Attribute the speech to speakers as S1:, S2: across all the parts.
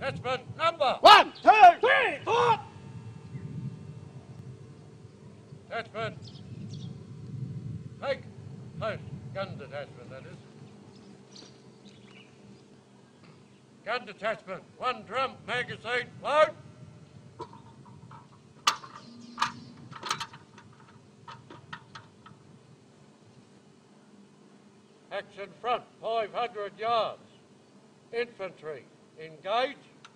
S1: Attachment number
S2: 1, 2, 3, 4.
S1: Attachment. Take post. Gun detachment, that is. Gun detachment. 1 drum magazine. Load. Action front. 500 yards. Infantry. Engage.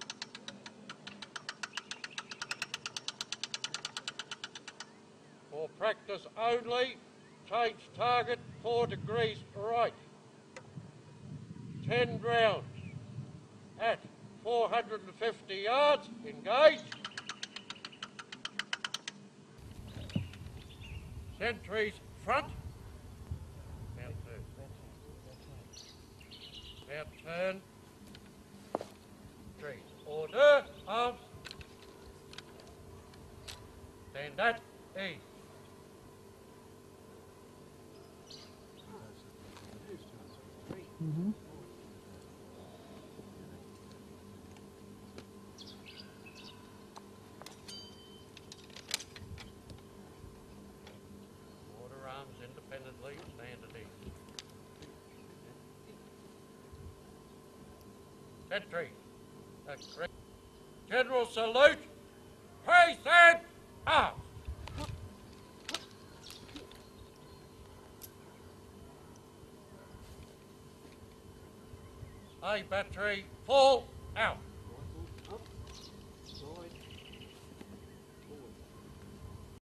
S1: For practice only, change target 4 degrees right. 10 rounds at 450 yards. Engage. Sentries front. Now turn. Trees. Order. Arms. Stand at ease. Order arms independently. Stand at ease. Sentry. General salute. Praise and arms. A battery, fall out.